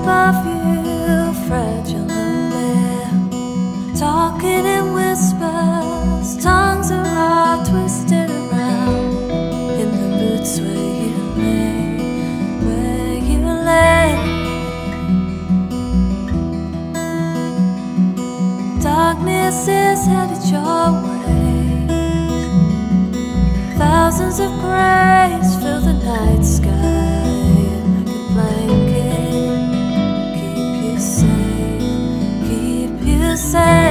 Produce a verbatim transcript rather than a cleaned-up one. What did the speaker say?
above you, fragile and bare, talking in whispers, tongues are all twisted around in the roots where you lay, where you lay. Darkness is headed your way, thousands of grays fill the night sky. Blanket, keep you safe, keep you safe.